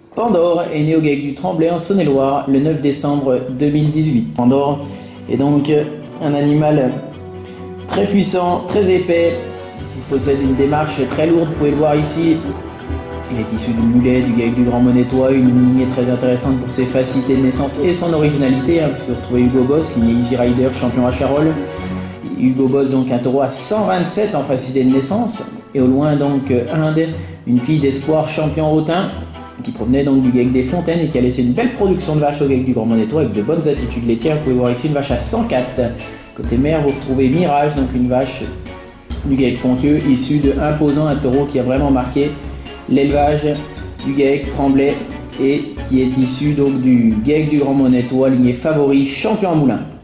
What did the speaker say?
Pandore est né au GAEC du Tremblay en Saône-et-Loire le 9 décembre 2018. Pandore est donc un animal très puissant, très épais, qui possède une démarche très lourde. Vous pouvez le voir ici. Il est issu du mulet, du GAEC du Grand Monétois, une lignée très intéressante pour ses facilités de naissance et son originalité, puisque vous retrouvez Hugo Boss, qui est Easy Rider, champion à Charolles. Hugo Boss, donc un taureau à 127 en facilité de naissance. Et au loin, donc, Inde, une fille d'espoir champion hautain, qui provenait donc du GAEC des Fontaines et qui a laissé une belle production de vaches au GAEC du Grand Monétois avec de bonnes attitudes laitières. Vous pouvez voir ici une vache à 104. Côté mère, vous retrouvez Mirage, donc une vache du GAEC Pontieux, issue de Imposant, un taureau qui a vraiment marqué l'élevage du GAEC Tremblay et qui est issu donc du GAEC du Grand Monétois, lignée favori, champion en moulin.